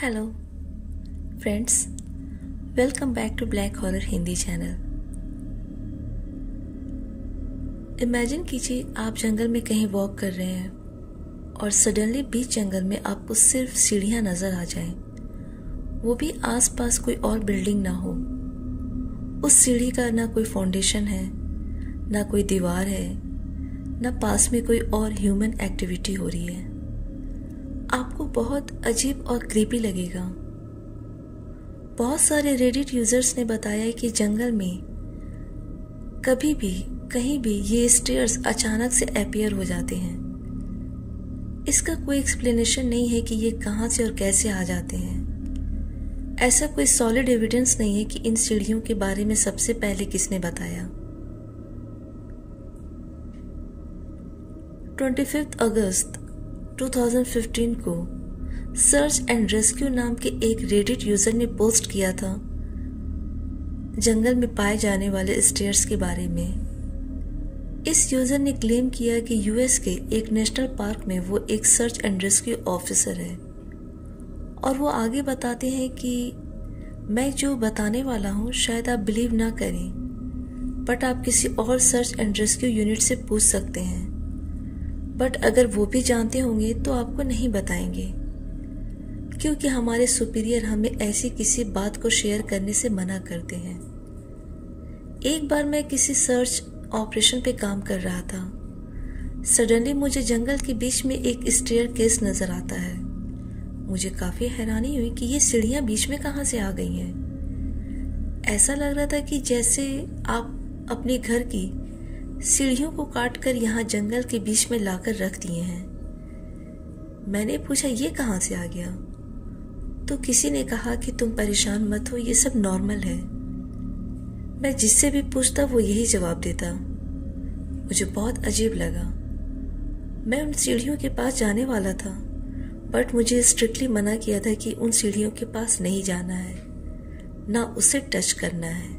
Hello friends, welcome back to black horror Hindi channel. Imagine कीजिए आप जंगल में कहीं वॉक कर रहे हैं और सडनली बीच जंगल में आपको सिर्फ सीढ़ियां नजर आ जाएं, वो भी आसपास कोई और बिल्डिंग ना हो। उस सीढ़ी का ना कोई फाउंडेशन है, ना कोई दीवार है, ना पास में कोई और ह्यूमन एक्टिविटी हो रही है। आपको बहुत अजीब और क्रीपी लगेगा। बहुत सारे रेडिट यूजर्स ने बताया कि जंगल में कभी भी कहीं भी ये स्टेयर्स अचानक से अपीयर हो जाते हैं। इसका कोई एक्सप्लेनेशन नहीं है कि ये कहां से और कैसे आ जाते हैं। ऐसा कोई सॉलिड एविडेंस नहीं है कि इन सीढ़ियों के बारे में सबसे पहले किसने बताया। 25 अगस्त 2015 को सर्च एंड रेस्क्यू नाम के एक रेडिट यूजर ने पोस्ट किया था जंगल में पाए जाने वाले स्टेयर्स के बारे में। इस यूजर ने क्लेम किया कि यूएस के एक नेशनल पार्क में वो एक सर्च एंड रेस्क्यू ऑफिसर है और वो आगे बताते हैं कि मैं जो बताने वाला हूँ शायद आप बिलीव ना करें, बट आप किसी और सर्च एंड रेस्क्यू यूनिट से पूछ सकते हैं, बट अगर वो भी जानते होंगे तो आपको नहीं बताएंगे क्योंकि हमारे सुपीरियर हमें ऐसी किसी बात को शेयर करने से मना करते हैं। एक बार मैं किसी सर्च ऑपरेशन पे काम कर रहा था। सडनली मुझे जंगल के बीच में एक स्टेयर केस नजर आता है। मुझे काफी हैरानी हुई कि ये सीढ़ियां बीच में कहां से आ गई हैं। ऐसा लग रहा था कि जैसे आप अपने घर की सीढ़ियों को काटकर यहाँ जंगल के बीच में लाकर रख दिए हैं। मैंने पूछा ये कहां से आ गया, तो किसी ने कहा कि तुम परेशान मत हो, ये सब नॉर्मल है। मैं जिससे भी पूछता वो यही जवाब देता। मुझे बहुत अजीब लगा। मैं उन सीढ़ियों के पास जाने वाला था, बट मुझे स्ट्रिक्टली मना किया था कि उन सीढ़ियों के पास नहीं जाना है, ना उसे टच करना है।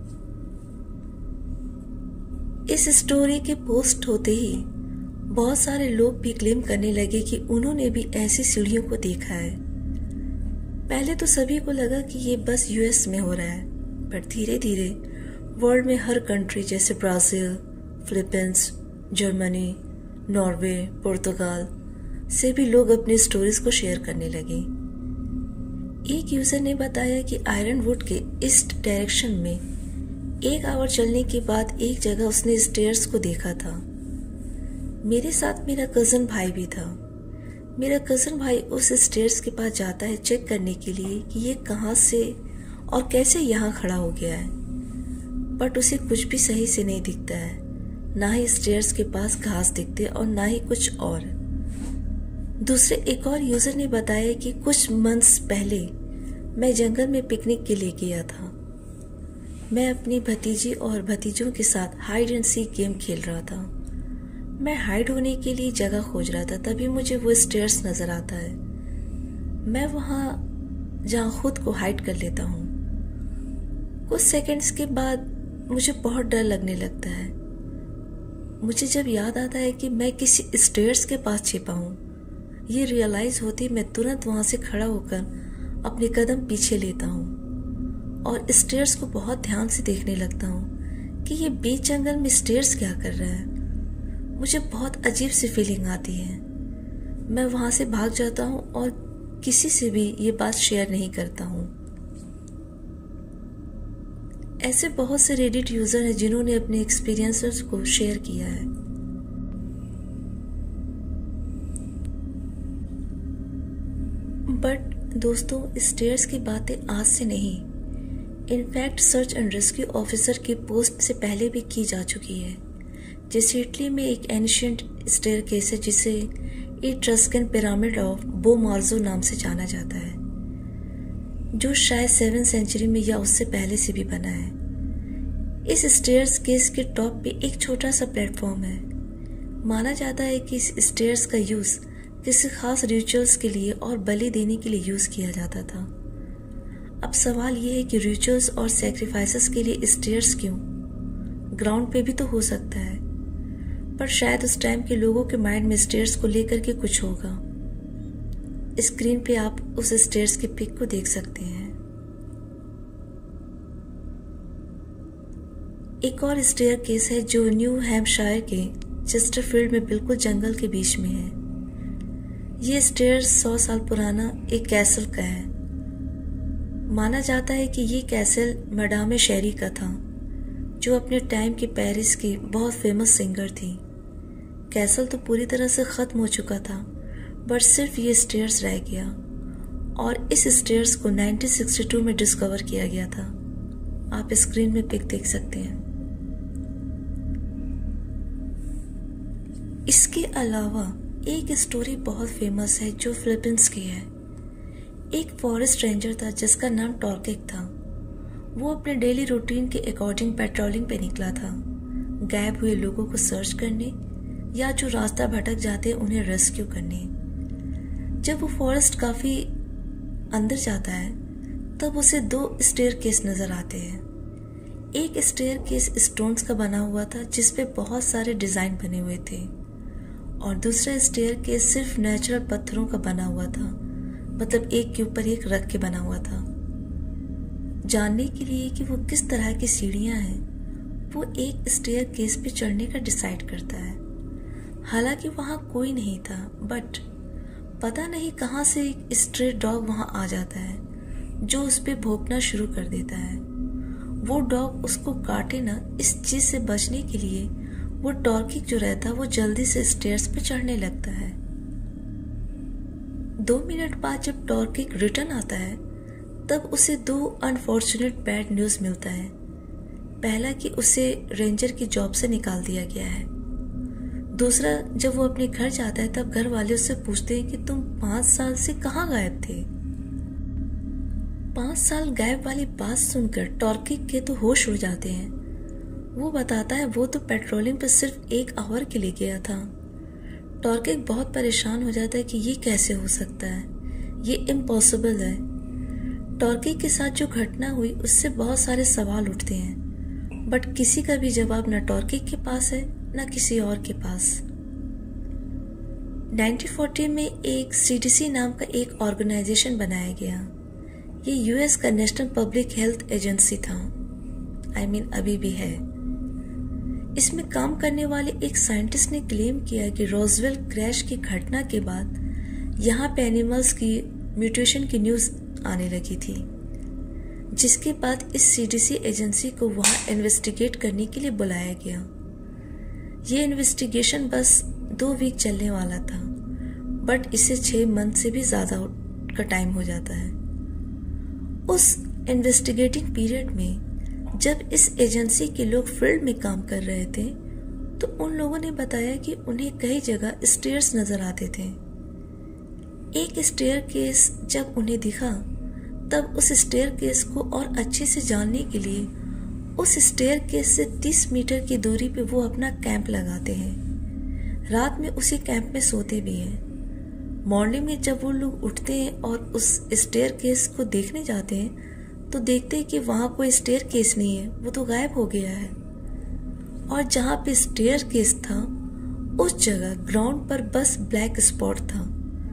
इस स्टोरी के पोस्ट होते ही बहुत सारे लोग भी क्लेम करने लगे कि उन्होंने भी ऐसी सीढ़ियों को देखा है। पहले तो सभी को लगा कि ये बस यूएस में हो रहा है, पर धीरे धीरे वर्ल्ड में हर कंट्री जैसे Brazil, Philippines, Germany, Norway, Portugal से भी लोग अपनी स्टोरीज को शेयर करने लगे। एक यूजर ने बताया कि आयरन वुड के ईस्ट डायरेक्शन में 1 आवर चलने के बाद एक जगह उसने स्टेयर्स को देखा था। मेरे साथ मेरा कजन भाई भी था। मेरा कजन भाई उस स्टेयर्स के पास जाता है चेक करने के लिए कि ये कहां से और कैसे यहाँ खड़ा हो गया है, बट उसे कुछ भी सही से नहीं दिखता है। ना ही स्टेयर्स के पास घास दिखते और ना ही कुछ और। दूसरे एक और यूजर ने बताया कि कुछ मंथ्स पहले मैं जंगल में पिकनिक के लिए गया था। मैं अपनी भतीजी और भतीजों के साथ हाइड एंड सीक गेम खेल रहा था। मैं हाइड होने के लिए जगह खोज रहा था, तभी मुझे वो स्टेयर्स नजर आता है। मैं वहां जहां खुद को हाइड कर लेता हूँ। कुछ सेकंड्स के बाद मुझे बहुत डर लगने लगता है। मुझे जब याद आता है कि मैं किसी स्टेयर्स के पास छिपा हूँ, ये रियलाइज होती मैं तुरंत वहां से खड़ा होकर अपने कदम पीछे लेता हूँ और स्टेयर्स को बहुत ध्यान से देखने लगता हूँ कि ये बीच जंगल में स्टेयर्स क्या कर रहा है। मुझे बहुत अजीब सी फीलिंग आती है। मैं वहां से भाग जाता हूँ और किसी से भी ये बात शेयर नहीं करता हूँ। ऐसे बहुत से रेडिट यूजर हैं जिन्होंने अपने एक्सपीरियंसेस को शेयर किया है। बट दोस्तों, स्टेयर्स की बातें आज से नहीं, in fact search and rescue officer की पोस्ट से पहले भी की जा चुकी है। जैसे इटली में एक एंशिएंट स्टेयरकेस है जिसे इट्रस्कन पिरामिड ऑफ बो मार्जो नाम से जाना जाता है, जो शायद 7वीं सेंचुरी में या उससे पहले से भी बना है। इस स्टेयरकेस के टॉप पे एक छोटा सा प्लेटफॉर्म है। माना जाता है कि इस स्टेयर्स का यूज किसी खास रिचुअल्स के लिए और बलि देने के लिए यूज किया जाता था। अब सवाल यह है कि रिचुअल्स और सैक्रिफाइसेस के लिए स्टेयर्स क्यों? ग्राउंड पे भी तो हो सकता है, पर शायद उस टाइम के लोगों के माइंड में स्टेयर्स को लेकर के कुछ होगा। स्क्रीन पे आप उस स्टेयर्स की पिक को देख सकते हैं। एक और स्टेयर केस है जो न्यू हैम्पशायर के चेस्टरफील्ड में बिल्कुल जंगल के बीच में है। ये स्टेयर 100 साल पुराना एक कैसल का है। माना जाता है कि ये कैसल मैडाम शेरी का था, जो अपने टाइम की पेरिस की बहुत फेमस सिंगर थी। कैसल तो पूरी तरह से ख़त्म हो चुका था, बट सिर्फ ये स्टेयर्स रह गया और इस स्टेयर्स को 1962 में डिस्कवर किया गया था। आप स्क्रीन में पिक देख सकते हैं। इसके अलावा एक स्टोरी बहुत फेमस है जो फिलीपींस की है। एक फॉरेस्ट रेंजर था जिसका नाम टॉर्किक था। वो अपने डेली रूटीन के अकॉर्डिंग पेट्रोलिंग पे निकला था, गायब हुए लोगों को सर्च करने या जो रास्ता भटक जाते उन्हें रेस्क्यू करने। जब वो फॉरेस्ट काफी अंदर जाता है तब उसे 2 स्टेयर केस नजर आते हैं। एक स्टेयर केस स्टोन्स का बना हुआ था जिसपे बहुत सारे डिजाइन बने हुए थे और दूसरा स्टेयर केस सिर्फ नेचुरल पत्थरों का बना हुआ था, मतलब एक के ऊपर एक रख के बना हुआ था। जानने के लिए कि वो किस तरह की सीढ़ियां हैं, वो एक स्टेयर केस पे चढ़ने का डिसाइड करता है। हालांकि वहां कोई नहीं था, बट पता नहीं कहां से एक स्ट्रे डॉग वहां आ जाता है जो उस पे भौंकना शुरू कर देता है। वो डॉग उसको काटे ना, इस चीज से बचने के लिए वो टॉर्किक जो रहता है वो जल्दी से स्टेयर्स पे चढ़ने लगता है। 2 मिनट बाद जब टॉर्किक रिटर्न आता है तब उसे 2 अनफॉर्चुनेट बैड न्यूज मिलता है। पहला कि उसे रेंजर की जॉब से निकाल दिया गया है। दूसरा, जब वो अपने घर जाता है तब घर वाले उससे पूछते हैं कि तुम 5 साल से कहाँ गायब थे। 5 साल गायब वाली बात सुनकर टॉर्किक के तो होश उड़ जाते हैं। वो बताता है वो तो पेट्रोलिंग पर सिर्फ 1 आवर के लिए गया था। टॉर्किक बहुत परेशान हो जाता है कि ये कैसे हो सकता है, ये इम्पॉसिबल है। टॉर्किक के साथ जो घटना हुई उससे बहुत सारे सवाल उठते हैं, बट किसी का भी जवाब न टॉर्किक के पास है न किसी और के पास। 1940 में एक CDC नाम का एक ऑर्गेनाइजेशन बनाया गया। ये US का नेशनल पब्लिक हेल्थ एजेंसी था, अभी भी है। इसमें काम करने वाले एक साइंटिस्ट ने क्लेम किया कि रोजवेल क्रैश की घटना के बाद यहाँ पे एनिमल्स की म्यूटेशन की न्यूज आने लगी थी, जिसके बाद इस CDC एजेंसी को वहाँ इन्वेस्टिगेट करने के लिए बुलाया गया। ये इन्वेस्टिगेशन बस 2 वीक चलने वाला था, बट इसे 6 मंथ से भी ज्यादा का टाइम हो जाता है। उस इन्वेस्टिगेटिंग पीरियड में जब इस एजेंसी के लोग फील्ड में काम कर रहे थे तो उन लोगों ने बताया कि उन्हें कई जगह स्टेयर्स नजर आते थे। एक स्टेयर केस जब उन्हें दिखा तब उस स्टेयर केस को और अच्छे से जानने के लिए उस स्टेयर केस से 30 मीटर की दूरी पे वो अपना कैंप लगाते हैं। रात में उसी कैंप में सोते भी हैं। मॉर्निंग में जब वो लोग उठते हैं और उस स्टेयर केस को देखने जाते हैं तो देखते हैं कि वहां कोई स्टेयर केस नहीं है, वो तो गायब हो गया है। और जहां पे स्टेयर केस था उस जगह ग्राउंड पर बस ब्लैक स्पॉट था।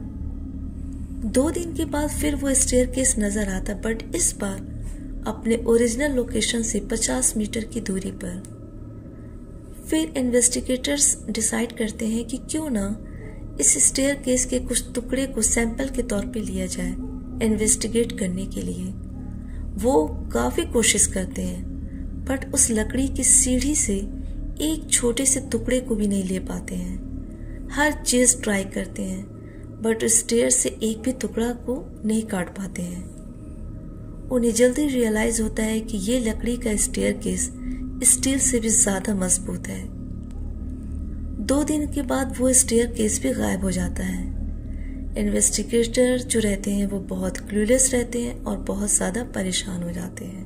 2 दिन के बाद फिर वो स्टेयर केस नजर आता, बट इस बार अपने ओरिजिनल लोकेशन से 50 मीटर की दूरी पर। फिर इन्वेस्टिगेटर्स डिसाइड करते हैं कि क्यों ना इस स्टेयर केस के कुछ टुकड़े को सैंपल के तौर पे लिया जाए इन्वेस्टिगेट करने के लिए। वो काफी कोशिश करते हैं, बट उस लकड़ी की सीढ़ी से एक छोटे से टुकड़े को भी नहीं ले पाते हैं। हर चीज ट्राई करते हैं, बट स्टेयर से एक भी टुकड़ा को नहीं काट पाते हैं। उन्हें जल्दी रियलाइज होता है कि ये लकड़ी का स्टेयर केस स्टील से भी ज्यादा मजबूत है। 2 दिन के बाद वो स्टेयर केस भी गायब हो जाता है। इन्वेस्टिगेटर जो रहते हैं वो बहुत क्लूलेस रहते हैं और बहुत ज्यादा परेशान हो जाते हैं।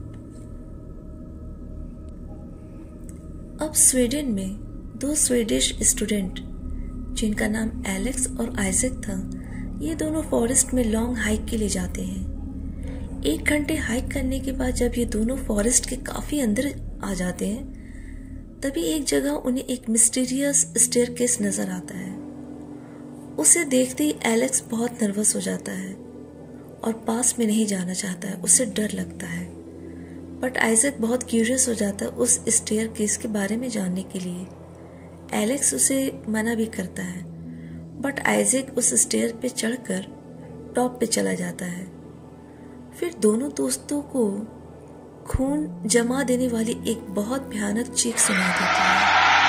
अब स्वीडन में 2 स्वीडिश स्टूडेंट जिनका नाम एलेक्स और आइजैक था, ये दोनों फॉरेस्ट में लॉन्ग हाइक के लिए जाते हैं। 1 घंटे हाइक करने के बाद जब ये दोनों फॉरेस्ट के काफी अंदर आ जाते हैं तभी एक जगह उन्हें एक मिस्टीरियस स्टेयरकेस नजर आता है। उसे देखते ही एलेक्स बहुत नर्वस हो जाता है और पास में नहीं जाना चाहता है, उसे डर लगता है। बट आइजैक बहुत क्यूरियस हो जाता है उस स्टेयर केस के बारे में जानने के लिए। एलेक्स उसे मना भी करता है, बट आइजैक उस स्टेयर पे चढ़कर टॉप पे चला जाता है। फिर दोनों दोस्तों को खून जमा देने वाली एक बहुत भयानक चीख सुनाई देती है।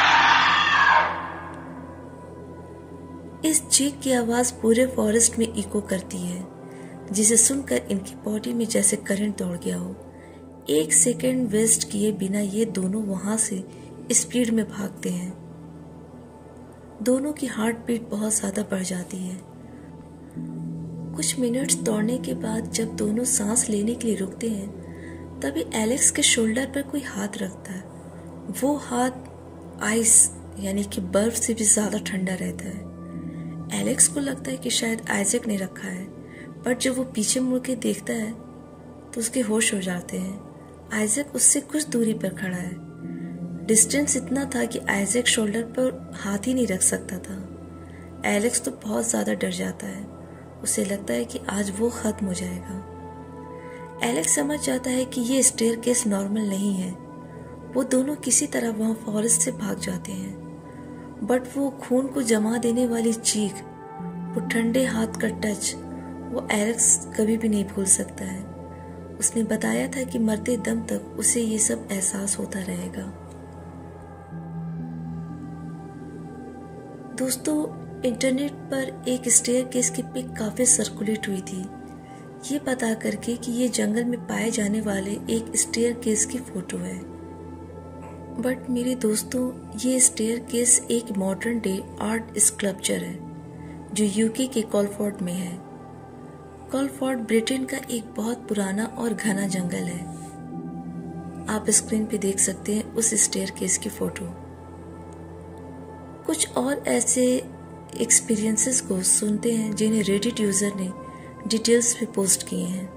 इस चीख की आवाज पूरे फॉरेस्ट में इको करती है, जिसे सुनकर इनकी बॉडी में जैसे करंट दौड़ गया हो। 1 सेकेंड वेस्ट किए बिना ये दोनों वहां से स्पीड में भागते हैं। दोनों की हार्ट बीट बहुत ज्यादा बढ़ जाती है। कुछ मिनट्स दौड़ने के बाद जब दोनों सांस लेने के लिए रुकते हैं, तभी एलेक्स के शोल्डर पर कोई हाथ रखता है। वो हाथ आइस यानी कि बर्फ से भी ज्यादा ठंडा रहता है। एलेक्स को लगता है कि शायद आइजैक ने रखा है, बट जब वो पीछे मुड़ के देखता है तो उसके होश हो जाते हैं। आइजैक उससे कुछ दूरी पर खड़ा है। डिस्टेंस इतना था कि आइजैक शोल्डर पर हाथ ही नहीं रख सकता था। एलेक्स तो बहुत ज्यादा डर जाता है। उसे लगता है कि आज वो खत्म हो जाएगा। एलेक्स समझ जाता है कि ये स्टेयर केस नॉर्मल नहीं है। वो दोनों किसी तरह वहां फॉरेस्ट से भाग जाते हैं, बट वो खून को जमा देने वाली चीख, वो ठंडे हाथ का टच, वो एलेक्स कभी भी नहीं भूल सकता है। उसने बताया था कि मरते दम तक उसे ये सब एहसास होता रहेगा। दोस्तों, इंटरनेट पर एक स्टेयर केस की पिक काफी सर्कुलेट हुई थी, ये बता करके कि ये जंगल में पाए जाने वाले एक स्टेयर केस की फोटो है। बट मेरे दोस्तों, ये स्टेयर केस एक मॉडर्न डे आर्ट स्कल्पचर है जो यूके के कॉलफोर्ड में है। कॉलफोर्ड ब्रिटेन का एक बहुत पुराना और घना जंगल है। आप स्क्रीन पे देख सकते हैं उस स्टेयर केस की फोटो। कुछ और ऐसे एक्सपीरियंसेस को सुनते हैं जिन्हें रेडिट यूजर ने डिटेल्स पे पोस्ट किए हैं।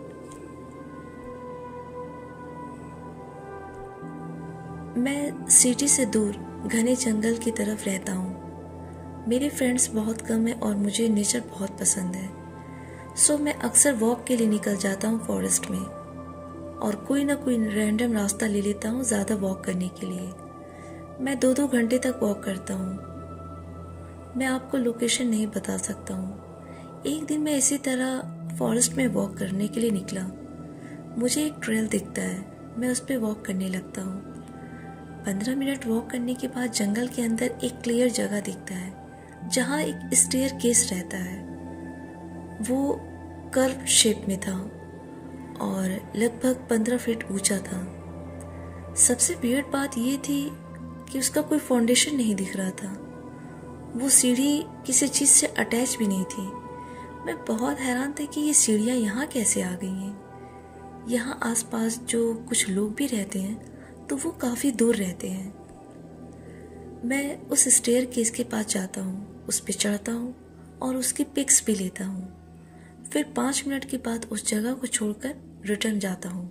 मैं सिटी से दूर घने जंगल की तरफ रहता हूँ। मेरे फ्रेंड्स बहुत कम हैं और मुझे नेचर बहुत पसंद है। सो मैं अक्सर वॉक के लिए निकल जाता हूँ फॉरेस्ट में, और कोई ना कोई रैंडम रास्ता ले लेता हूँ ज़्यादा वॉक करने के लिए। मैं 2-2 घंटे तक वॉक करता हूँ। मैं आपको लोकेशन नहीं बता सकता हूँ। एक दिन मैं इसी तरह फॉरेस्ट में वॉक करने के लिए निकला। मुझे एक ट्रेल दिखता है, मैं उस पर वॉक करने लगता हूँ। 15 मिनट वॉक करने के बाद जंगल के अंदर एक क्लियर जगह दिखता है जहाँ एक स्टेयर केस रहता है। वो कर्व शेप में था और लगभग 15 फीट ऊंचा था। सबसे वियर्ड बात ये थी कि उसका कोई फाउंडेशन नहीं दिख रहा था। वो सीढ़ी किसी चीज से अटैच भी नहीं थी। मैं बहुत हैरान था कि ये सीढ़ियाँ यहाँ कैसे आ गई हैं। यहाँ आसपास जो कुछ लोग भी रहते हैं तो वो काफी दूर रहते हैं। मैं उस स्टेयर केस के पास जाता हूँ, उस पर चढ़ता हूँ और उसकी पिक्स भी लेता हूँ। फिर 5 मिनट के बाद उस जगह को छोड़कर रिटर्न जाता हूँ।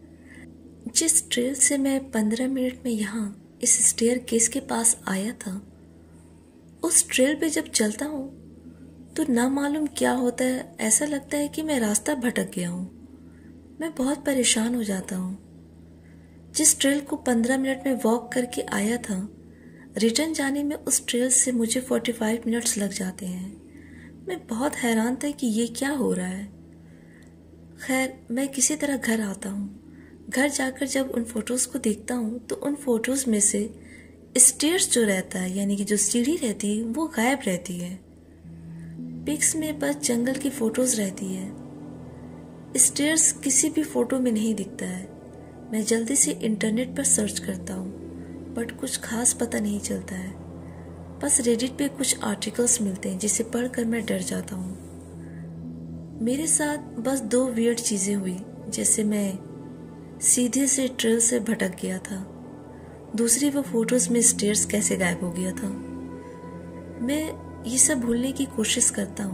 जिस ट्रेल से मैं 15 मिनट में यहाँ इस स्टेयर केस के पास आया था, उस ट्रेल पे जब चलता हूँ तो ना मालूम क्या होता है, ऐसा लगता है कि मैं रास्ता भटक गया हूँ। मैं बहुत परेशान हो जाता हूँ। जिस ट्रेल को 15 मिनट में वॉक करके आया था, रिटर्न जाने में उस ट्रेल से मुझे 45 मिनट्स लग जाते हैं। मैं बहुत हैरान था कि ये क्या हो रहा है। खैर, मैं किसी तरह घर आता हूँ। घर जाकर जब उन फोटोज को देखता हूँ तो उन फोटोज में से स्टेयर्स जो रहता है, यानी कि जो सीढ़ी रहती है, वो गायब रहती है। पिक्स में बस जंगल की फोटोज रहती है। स्टेयर्स किसी भी फोटो में नहीं दिखता है। मैं जल्दी से इंटरनेट पर सर्च करता हूँ, बट कुछ खास पता नहीं चलता है। बस रेडिट पे कुछ आर्टिकल्स मिलते हैं जिसे पढ़कर मैं डर जाता हूँ। मेरे साथ बस 2 वियर्ड चीजें हुई, जैसे मैं सीधे से ट्रेल से भटक गया था। दूसरी, वो फोटोज में स्टेयर्स कैसे गायब हो गया था। मैं ये सब भूलने की कोशिश करता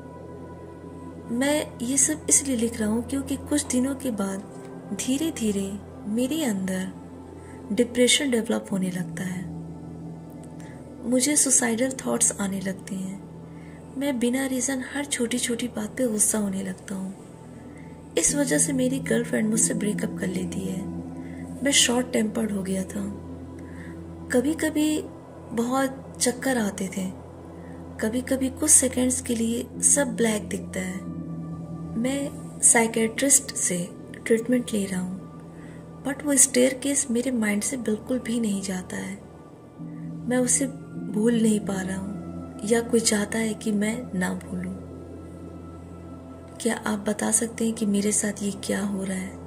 हूँ। मैं ये सब इसलिए लिख रहा हूँ क्योंकि कुछ दिनों के बाद धीरे धीरे मेरे अंदर डिप्रेशन डेवलप होने लगता है। मुझे सुसाइडल थॉट्स आने लगते हैं। मैं बिना रीज़न हर छोटी छोटी बात पे गुस्सा होने लगता हूँ। इस वजह से मेरी गर्लफ्रेंड मुझसे ब्रेकअप कर लेती है। मैं शॉर्ट टेम्पर्ड हो गया था। कभी कभी बहुत चक्कर आते थे, कभी कभी कुछ सेकंड्स के लिए सब ब्लैक दिखता है। मैं साइकेट्रिस्ट से ट्रीटमेंट ले रहा हूँ, बट वो स्टेयरकेस मेरे माइंड से बिल्कुल भी नहीं जाता है। मैं उसे भूल नहीं पा रहा हूँ, या कोई चाहता है कि मैं ना भूलूं। क्या आप बता सकते हैं कि मेरे साथ ये क्या हो रहा है?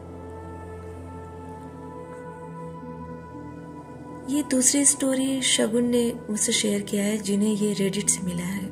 ये दूसरी स्टोरी शगुन ने मुझसे शेयर किया है, जिन्हें ये रेडिट से मिला है।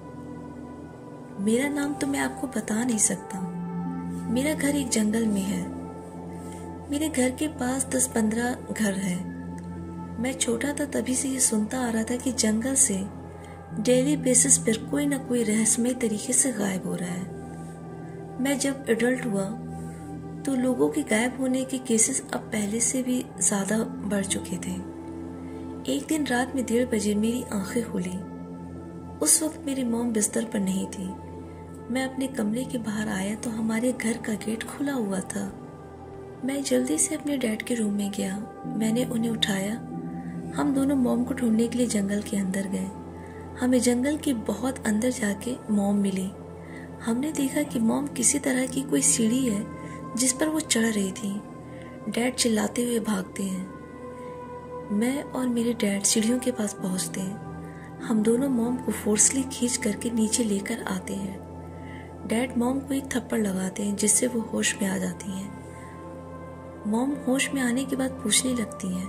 मेरा नाम तो मैं आपको बता नहीं सकता। मेरा घर एक जंगल में है। मेरे घर के पास 10-15 घर है। मैं छोटा था तभी से ये सुनता आ रहा था कि जंगल से डेली बेसिस पर कोई ना कोई रहस्यमय तरीके से गायब हो रहा है। मैं जब एडल्ट हुआ तो लोगों के गायब होने के केसेस अब पहले से भी ज़्यादा बढ़ चुके थे। एक दिन रात में 1:30 बजे मेरी आंखें खुली। उस वक्त मेरी मॉम बिस्तर पर नहीं थी। मैं अपने कमरे के बाहर आया तो हमारे घर का गेट खुला हुआ था। मैं जल्दी से अपने डैड के रूम में गया। मैंने उन्हें उठाया। हम दोनों मॉम को ढूंढने के लिए जंगल के अंदर गए। हमें जंगल के बहुत अंदर जाके मॉम मिली। हमने देखा कि मॉम किसी तरह की कोई सीढ़ी है जिस पर वो चढ़ रही थी। डैड चिल्लाते हुए भागते हैं। मैं और मेरे डैड सीढ़ियों के पास पहुंचते हैं। हम दोनों मॉम को फोर्सली खींच करके नीचे लेकर आते हैं। डैड मॉम को एक थप्पड़ लगाते हैं जिससे वो होश में आ जाती हैं। मॉम होश में आने के बाद पूछने लगती हैं।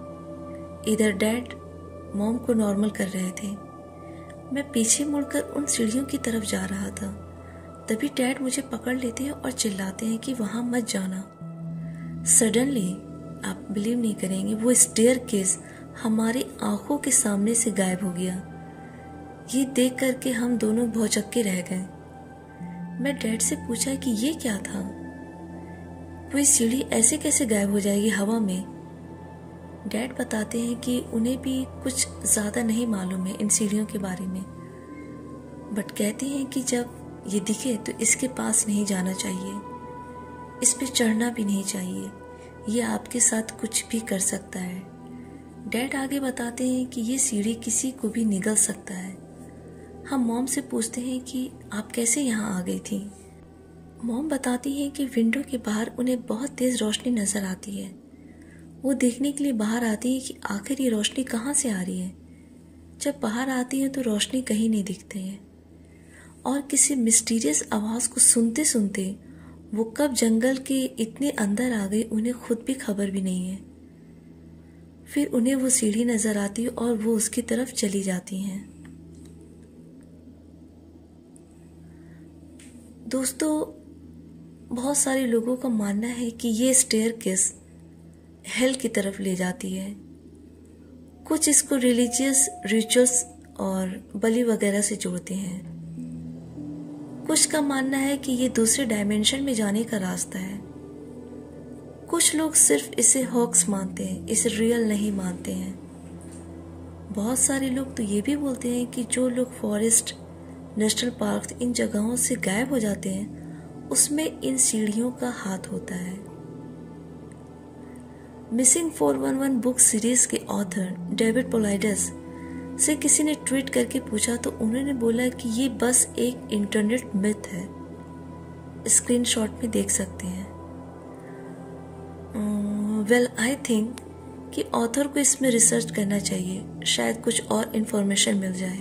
इधर डैड मॉम को नॉर्मल कर रहे थे। मैं पीछे मुड़कर उन सीढ़ियों की तरफ जा रहा था। तभी डैड मुझे पकड़ लेते हैं और चिल्लाते हैं कि वहां मत जाना। सडनली, आप बिलीव नहीं करेंगे, वो स्टेयरकेस हमारी आंखों के सामने से गायब हो गया। ये देख करके हम दोनों भौचक्के रह गए। मैं डैड से पूछा कि ये क्या था, कोई सीढ़ी ऐसे कैसे गायब हो जाएगी हवा में। डैड बताते हैं कि उन्हें भी कुछ ज़्यादा नहीं मालूम है इन सीढ़ियों के बारे में, बट कहते हैं कि जब ये दिखे तो इसके पास नहीं जाना चाहिए, इस पे चढ़ना भी नहीं चाहिए, ये आपके साथ कुछ भी कर सकता है। डैड आगे बताते हैं कि ये सीढ़ी किसी को भी निगल सकता है। हम मॉम से पूछते हैं कि आप कैसे यहाँ आ गई थी। मॉम बताती हैं कि विंडो के बाहर उन्हें बहुत तेज़ रोशनी नज़र आती है। वो देखने के लिए बाहर आती है कि आखिर ये रोशनी कहाँ से आ रही है। जब बाहर आती है तो रोशनी कहीं नहीं दिखती है, और किसी मिस्टीरियस आवाज़ को सुनते सुनते वो कब जंगल के इतने अंदर आ गई उन्हें खुद भी खबर भी नहीं है। फिर उन्हें वो सीढ़ी नज़र आती है और वो उसकी तरफ चली जाती हैं। दोस्तों, बहुत सारे लोगों का मानना है कि ये स्टेयरकेस हेल की तरफ ले जाती है। कुछ इसको रिलीजियस रिचुअल्स और बलि वगैरह से जोड़ते हैं। कुछ का मानना है कि ये दूसरे डायमेंशन में जाने का रास्ता है। कुछ लोग सिर्फ इसे हॉक्स मानते हैं, इसे रियल नहीं मानते हैं। बहुत सारे लोग तो ये भी बोलते हैं कि जो लोग फॉरेस्ट, नेशनल पार्क, इन जगहों से गायब हो जाते हैं उसमें इन सीढ़ियों का हाथ होता है। मिसिंग 411 बुक सीरीज के ऑथर डेविड पोलाइडस से किसी ने ट्वीट करके पूछा तो उन्होंने बोला कि ये बस एक इंटरनेट मिथ है। स्क्रीनशॉट में देख सकते हैं। वेल, आई थिंक कि ऑथर को इसमें रिसर्च करना चाहिए, शायद कुछ और इन्फॉर्मेशन मिल जाए।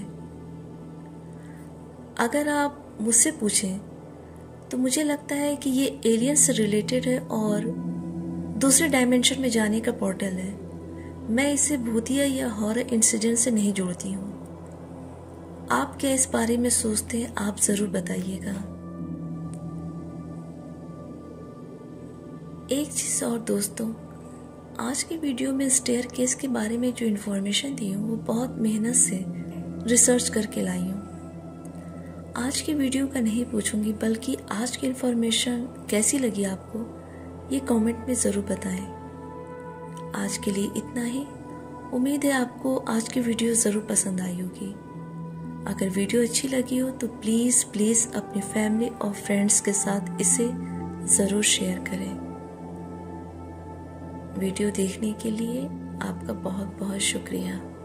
अगर आप मुझसे पूछें तो मुझे लगता है कि ये एलियन से रिलेटेड है और दूसरे डायमेंशन में जाने का पोर्टल है। मैं इसे भूतिया या हॉरर इंसिडेंट से नहीं जोड़ती हूँ। आप क्या इस बारे में सोचते हैं, आप जरूर बताइएगा। एक चीज़ और दोस्तों, आज की वीडियो में स्टेयरकेस के बारे में जो इन्फॉर्मेशन दी हूँ वो बहुत मेहनत से रिसर्च करके लाई हूँ। आज की वीडियो का नहीं पूछूंगी, बल्कि आज की इन्फॉर्मेशन कैसी लगी आपको ये कमेंट में ज़रूर बताएं। आज के लिए इतना ही। उम्मीद है आपको आज की वीडियो ज़रूर पसंद आई होगी। अगर वीडियो अच्छी लगी हो तो प्लीज़ अपनी फैमिली और फ्रेंड्स के साथ इसे ज़रूर शेयर करें। वीडियो देखने के लिए आपका बहुत बहुत शुक्रिया।